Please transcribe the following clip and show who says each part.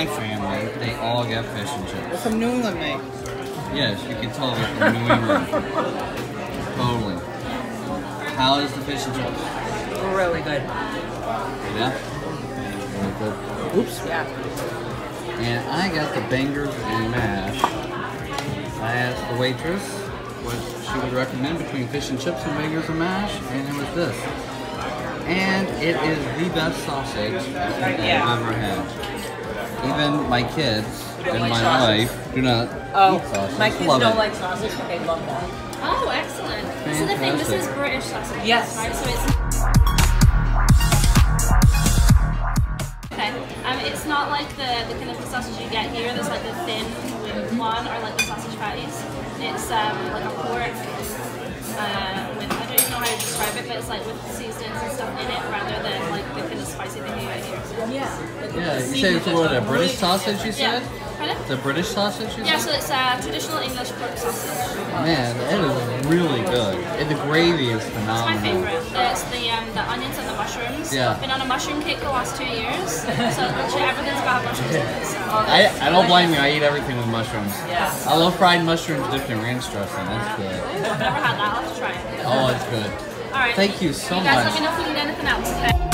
Speaker 1: my family, they all get fish and chips.
Speaker 2: What's from New England, mate?
Speaker 1: Yes, you can tell they're from New England. Totally. How is the fish and chips?
Speaker 2: Really good.
Speaker 1: Yeah? Really good. Oops.
Speaker 2: Yeah.
Speaker 1: And I got the bangers and mash. I asked the waitress what she would recommend between fish and chips and bangers and mash, and it was this. And it is the best sausage I've ever had. Even my kids and my wife do not eat sausage.
Speaker 2: My kids don't like sausage, but they love that.
Speaker 3: Oh, excellent.
Speaker 1: Fantastic.
Speaker 3: So the thing, this is British sausage.
Speaker 2: Yes.
Speaker 3: Right? So it's... Okay. It's not like the kind of sausage you get here, that's like the thin one, or like the sausage patties. It's like a pork with, I don't even know how to describe it, but it's like with seasonings and stuff in it rather than like the kind of spicy thing you get here. So.
Speaker 2: Yeah.
Speaker 1: You say it's what, a British sausage you said?
Speaker 3: Yeah. Pardon?
Speaker 1: It's a British sausage you said?
Speaker 3: Yeah, so it's a traditional English pork sausage.
Speaker 1: Man, it is really good. And the gravy is phenomenal.
Speaker 3: It's my favourite. It's the onions and the mushrooms.
Speaker 1: Yeah.
Speaker 3: I've been on a mushroom kick the last 2 years, so literally everything's got mushrooms in it. So.
Speaker 1: I don't blame you, I eat everything with mushrooms.
Speaker 2: Yeah.
Speaker 1: I love fried mushrooms dipped in ranch dressing, that's good.
Speaker 3: I've never had that, I'll have to try it.
Speaker 1: Oh, it's good.
Speaker 3: Alright.
Speaker 1: Thank you so
Speaker 3: You guys
Speaker 1: much.
Speaker 3: let me know if you need anything else, okay?